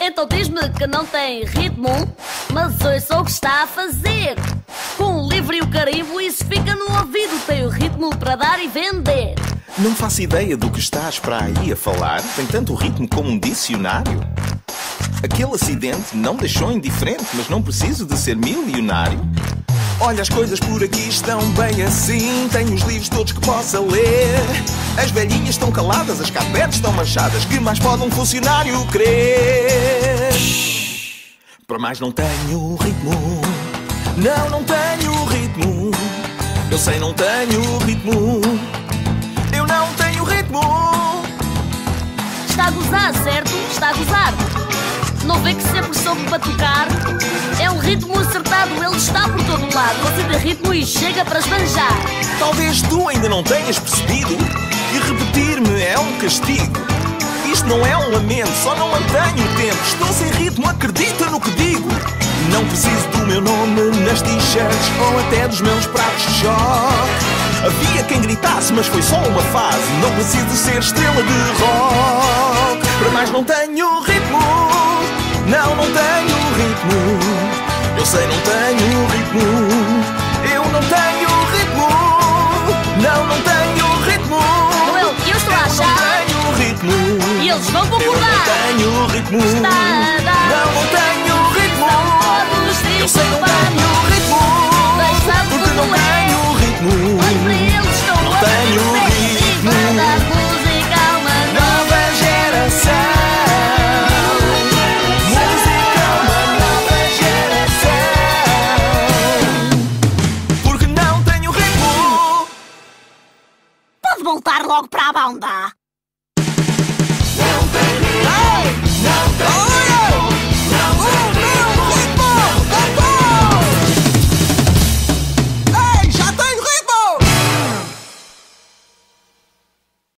Então diz-me que não tem ritmo, mas ouça o que está a fazer. Com o livro e o carimbo, isso fica no ouvido. Tem o ritmo para dar e vender. Não faço ideia do que estás para aí a falar. Tem tanto ritmo como um dicionário. Aquele acidente não deixou indiferente, mas não preciso de ser milionário. Olha, as coisas por aqui estão bem assim. Tenho os livros todos que possa ler. As velhinhas estão caladas, as carpetes estão manchadas. Que mais pode um funcionário querer? Para mais não tenho ritmo. Não tenho ritmo. Eu sei, não tenho ritmo. Eu não tenho ritmo. Está a gozar, certo? Está a gozar. Não vê que sempre soube batucar? É um ritmo acertado, ele está por todo lado. Você tem ritmo e chega para esbanjar. Talvez tu ainda não tenhas percebido que repetir-me é um castigo. Isto não é um lamento, só não mantenho o tempo. Estou sem ritmo, acredita no que digo. Não preciso do meu nome nas t-shirts ou até dos meus pratos de choque. Havia quem gritasse, mas foi só uma fase. Não preciso ser estrela de rock. Para mais não tenho ritmo. Não tenho ritmo. Eu sei, não tenho ritmo. Eu não tenho ritmo. Não tenho ritmo. Eu estou a achar. Não tenho ritmo. E eles vão concordar. Eu não tenho ritmo. Está a dar. Não tenho ritmo. Todos Eu sei, não tenho ritmo. Mas porque não tenho ritmo. Olhe para eles, estão Não tenho ritmo. Vai dar música a uma Nova geração. Música a uma nova geração. Porque não tenho ritmo. Pode voltar logo para a banda.